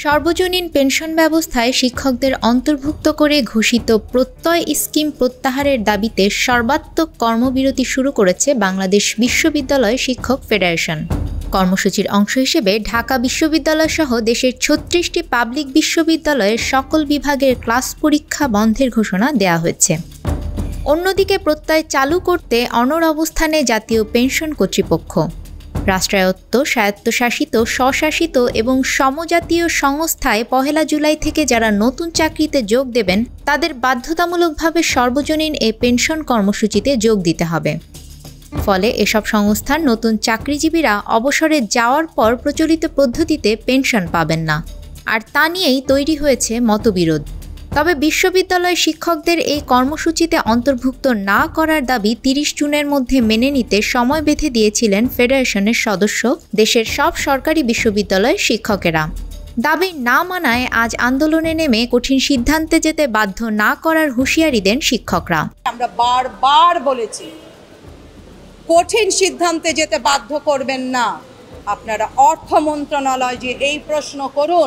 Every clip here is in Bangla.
সর্বজনীন পেনশন ব্যবস্থায় শিক্ষকদের অন্তর্ভুক্ত করে ঘোষিত প্রত্যয় স্কিম প্রত্যাহারের দাবিতে সর্বাত্মক কর্মবিরতি শুরু করেছে বাংলাদেশ বিশ্ববিদ্যালয় শিক্ষক ফেডারেশন। কর্মসূচির অংশ হিসেবে ঢাকা বিশ্ববিদ্যালয় সহ দেশের ৩৬টি পাবলিক বিশ্ববিদ্যালয়ের সকল বিভাগের ক্লাস পরীক্ষা বন্ধের ঘোষণা দেওয়া হয়েছে। অন্যদিকে প্রত্যয় চালু করতে অনড় অবস্থানে জাতীয় পেনশন কর্তৃপক্ষ। রাষ্ট্রায়ত্ত, স্বায়ত্তশাসিত, স্বশাসিত এবং সমজাতীয় সংস্থায় ১ জুলাই থেকে যারা নতুন চাকরিতে যোগ দেবেন তাদের বাধ্যতামূলকভাবে সর্বজনীন এই পেনশন কর্মসূচিতে যোগ দিতে হবে। ফলে এসব সংস্থার নতুন চাকরিজীবীরা অবসরে যাওয়ার পর প্রচলিত পদ্ধতিতে পেনশন পাবেন না, আর তা নিয়েই তৈরি হয়েছে মতবিরোধ। তবে বিশ্ববিদ্যালয় শিক্ষকদের এই কর্মসূচিতে অন্তর্ভুক্ত না করার দাবি ৩০ জুনের মধ্যে মেনে নিতে সময় বেঁধে দিয়েছিলেন ফেডারেশনের সদস্য দেশের সব সরকারি বিশ্ববিদ্যালয়ের শিক্ষকেরা। দাবি না মানায় আজ আন্দোলনে নেমে কঠিন সিদ্ধান্তে যেতে বাধ্য না করার হুঁশিয়ারি দেন শিক্ষকরা। আমরা বারবার বলেছি কঠিন সিদ্ধান্তে যেতে বাধ্য করবেন না। আপনারা অর্থ মন্ত্রণালয় যে এই প্রশ্ন করুন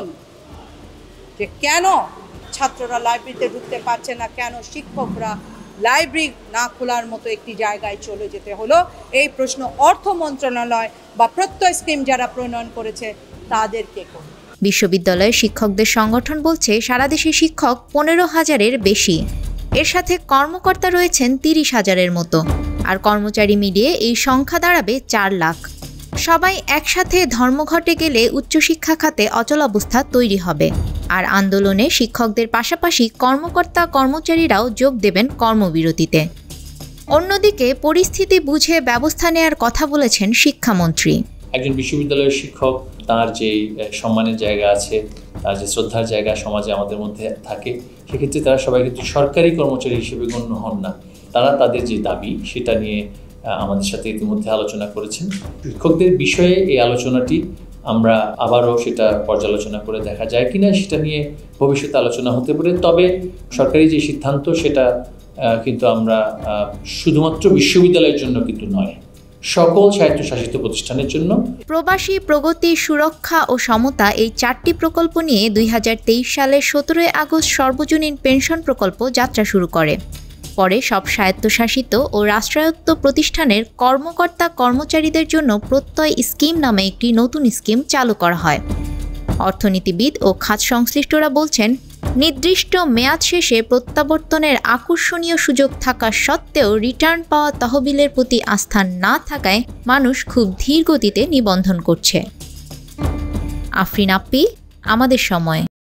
যে কেন ছাত্ররা লাইব্রেরিতে ঢুকতে পারছে না, কেন শিক্ষকরা লাইব্রেরি না খোলার মতো একটি জায়গায় চলে যেতে হলো, এই প্রশ্ন অর্থ মন্ত্রণালয় বা প্রত্যয় স্কিম যারা প্রণয়ন করেছে তাদেরকে করুন। বিশ্ববিদ্যালয়ের শিক্ষকদের সংগঠন বলছে সারা দেশে শিক্ষক ১৫,০০০-এর বেশি। এর সাথে কর্মকর্তা রয়েছেন ৩০,০০০-এর মতো, আর কর্মচারী মিলিয়ে এই সংখ্যা দাঁড়াবে ৪ লাখ। সবাই একসাথে ধর্মঘটে গেলে উচ্চশিক্ষা খাতে অচলাবস্থা তৈরি হবে, আর আন্দোলনে শিক্ষকদের পাশাপাশি কর্মকর্তা কর্মচারীরাও যোগ দেবেন কর্মবিরতিতে। অন্যদিকে পরিস্থিতি বুঝে ব্যবস্থা নেওয়ার কথা বলেছেন শিক্ষামন্ত্রী। একজন বিশ্ববিদ্যালয়ের শিক্ষক তার যে সম্মানের জায়গা আছে, তার যে শ্রদ্ধার জায়গা সমাজে আমাদের মধ্যে থাকে, সেক্ষেত্রে তারা সবাই কিন্তু সরকারি কর্মচারী হিসেবে গণ্য হন না। তারা তাদের যে দাবি সেটা নিয়ে আমাদের সাথে ইতিমধ্যে আলোচনা করেছেন। শিক্ষকদের বিষয়ে এই আলোচনাটি আমরা আবারও সেটা পর্যালোচনা করে দেখা যায় কিনা সেটা নিয়ে ভবিষ্যতে আলোচনা হতে পারে। তবে সরকারি যে সিদ্ধান্ত সেটা কিন্তু আমরা শুধুমাত্র বিশ্ববিদ্যালয়ের জন্য কিন্তু নয়, সকল স্বায়ত্তশাসিত প্রতিষ্ঠানের জন্য। প্রবাসী প্রগতি, সুরক্ষা ও সমতা এই 4টি প্রকল্প নিয়ে ২০২৩ সালের ১৭ আগস্ট সর্বজনীন পেনশন প্রকল্প যাত্রা শুরু করে। পরে সব স্বায়ত্তশাসিত ও রাষ্ট্রায়ত্ত প্রতিষ্ঠানের কর্মকর্তা কর্মচারীদের জন্য প্রত্যয় স্কিম নামে একটি নতুন স্কিম চালু করা হয়। অর্থনীতিবিদ ও খাত সংশ্লিষ্টরা বলছেন, নির্দিষ্ট মেয়াদ শেষে প্রত্যাবর্তনের আকর্ষণীয় সুযোগ থাকা সত্ত্বেও রিটার্ন পাওয়া তহবিলের প্রতি আস্থা না থাকায় মানুষ খুব ধীর গতিতে নিবন্ধন করছে। আফরিন আপ্পি, আমাদের সময়।